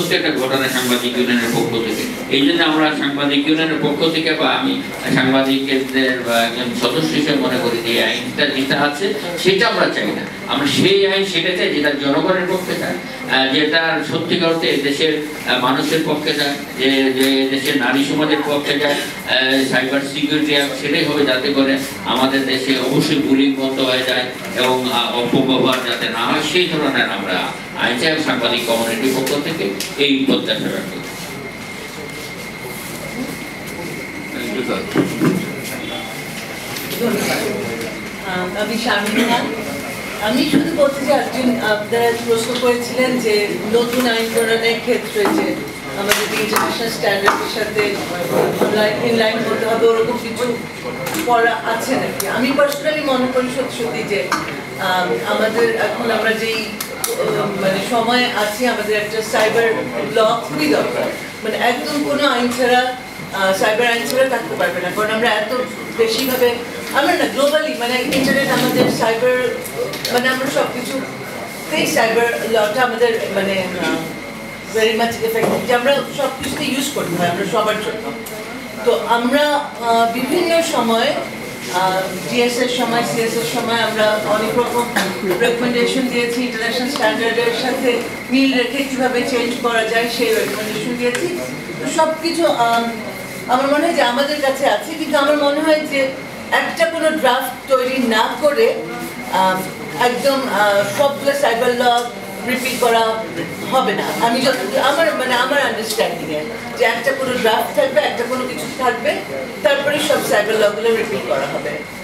প্রত্যেকটা ঘটনা সাংবাদিক ইউনিয়নের পক্ষ থেকে। এই জন্য আমরা সাংবাদিক ইউনিয়নের পক্ষ থেকে বা আমি সাংবাদিকদের একজন সদস্য হিসেবে মনে করি যে আইনটা যেটা আছে সেটা আমরা চাই না, আমরা সেই আইন সেটা চাই যেটা জনগণের পক্ষে চায়, যেটা সত্যিকার অর্থে দেশের মানুষের পক্ষে যায়, যে দেশের নারী সমাজের পক্ষে যায়। সাইবার সিকিউরিটি অ্যাক্ট সেটাই হবে যাতে করে আমাদের দেশে অবশ্যই বুলিং বন্ধ হয়ে যায় এবং অপব্যবহার যাতে না হয়, সেই ধরনের আমরা আইন চাই। সাংবাদিক কমিউনিটির পক্ষ থেকে এই প্রত্যাশা রাখি। আমি শারমিনা। আমি শুধু বলতে চাই, একজন আপনারা প্রশ্ন করেছিলেন যে নতুন আইন প্রণয়নের ক্ষেত্রে যে আমাদের ইন্টারন্যাশনাল স্ট্যান্ডার্ডের সাথে ইনলাইন করতে হবে, ওরকম কিছু করা আছে নাকি। আমি পার্সোনালি মনে করি সত্যি যে আমাদের এখন আমরা যেই মানে সময় আছি, আমাদের একটা সাইবার ল খুবই দরকার। মানে একদম কোনো আইন ছাড়া, সাইবার আইন ছাড়া থাকতে পারবে না, কারণ আমরা এত বেশিভাবে আমরা না গ্লোবালি মানে ইন্টারনেট আমাদের সাইবার মানে আমরা সব কিছুতেই সাইবার লটা আমাদের মানে ভেরি মাচ এফেক্টিভ, যে আমরা সব কিছুতে ইউজ করতে হয় আমরা সবার জন্য। তো আমরা বিভিন্ন সময় জিএস এর সময়, সিএস এর সময় আমরা অনেক রকম রেকমেন্ডেশন দিয়েছি, ইন্টারন্যাশনাল স্ট্যান্ডার্ডের সাথে মিল রেখে কীভাবে চেঞ্জ করা যায় সেই রেকমেন্ডেশন দিয়েছি। তো সব কিছু আমার মনে হয় যে আমাদের কাছে আছে, কিন্তু আমার মনে হয় যে একটা কোনো ড্রাফট তৈরি না করে একদম সবগুলো সাইবার ল রিপিট করা হবে না। আমি আমার মানে আমার আন্ডারস্ট্যান্ডিংয়ে যে একটা কোনো ড্রাফট থাকবে, একটা কোনো কিছু থাকবে, তারপরে সব সাইবার লগুলো রিপিট করা হবে।